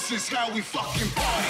This is how we fucking party.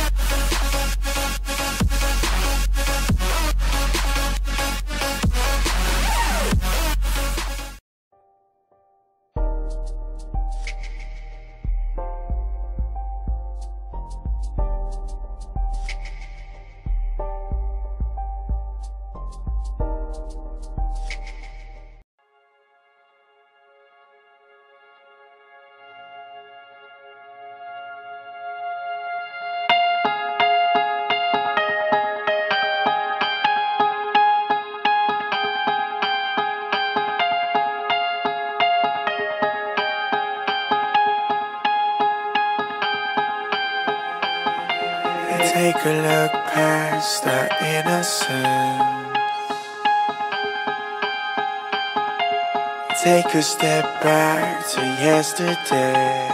Take a look past our innocence. Take a step back to yesterday.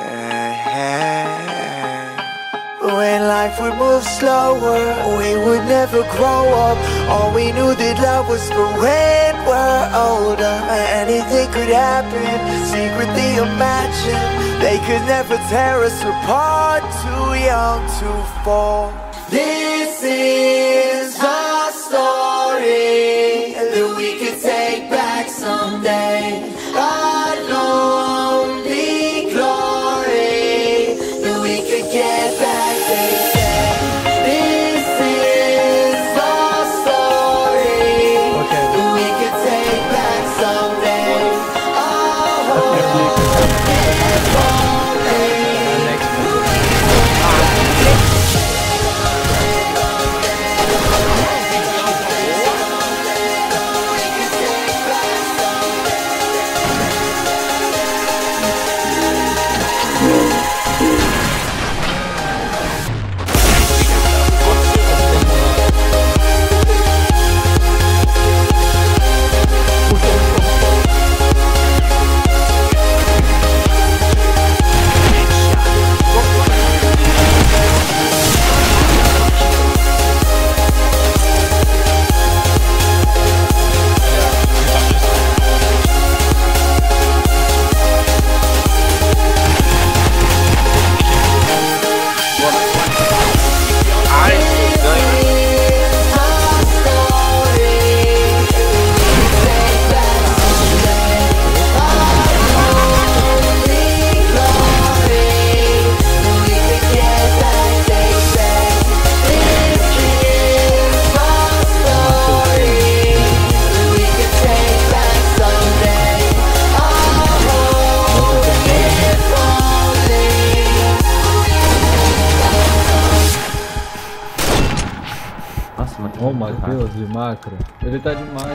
When life would move slower, we would never grow up. All we knew that love was for when we're older. Anything could happen, secretly imagine. They could never tear us apart, too young to fall. This is our story that we could take back someday. Our lonely glory that we could get back, they say. This is our story that we could take back someday. Our hope is falling. Oh meu Deus, de macro. Ele tá de macro.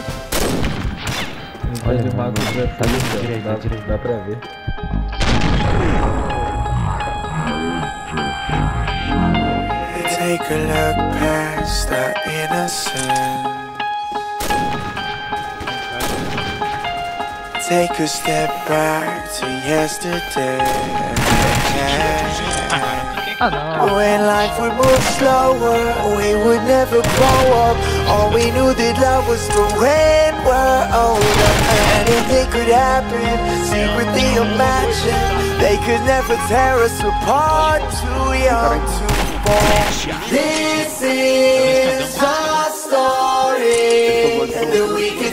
Ele tá de macro. Tá direito, dá pra ver. Take a look past our innocence. Take a step back to yesterday. When life would move slower, we would never grow up. All we knew that love was for when we're older. Anything could happen, secretly imagine. They could never tear us apart, too young to fall. This is our story that we can